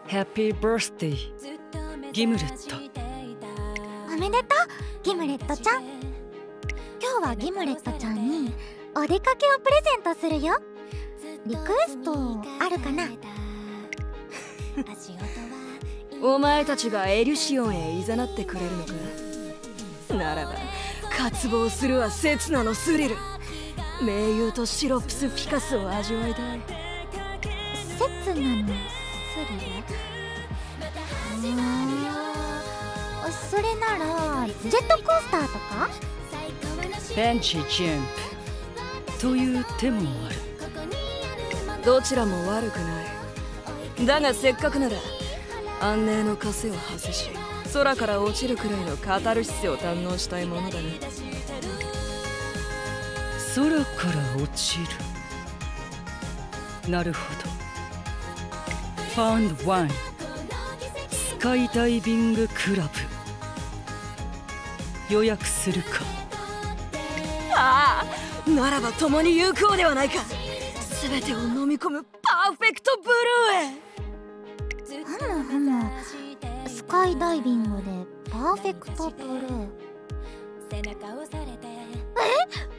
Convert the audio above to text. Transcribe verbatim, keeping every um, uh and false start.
Happy birthday ギムレット。 おめでとうギムレットちゃん。今日はギムレットちゃんにお出かけをプレゼントするよ。リクエストあるかな？ お前たちがエリュシオンへ誘ってくれるのか？ならば渇望するは刹那のスリル。盟友とシロプスピカスを味わいたい。 刹那のスリル？うーん、それならジェットコースターとか？ ベンチジャンプという手もある。どちらも悪くない。だがせっかくなら安寧の枷を外し空から落ちるくらいのカタルシスを堪能したいものだね。空から落ちる。なるほど。ファンドワンスカイダイビングクラブ予約するか？ああ、ならば共に行こうではないか。全てを飲み込むパーフェクトブルーへ。 ふむふむ、スカイダイビングでパーフェクトブルー。え？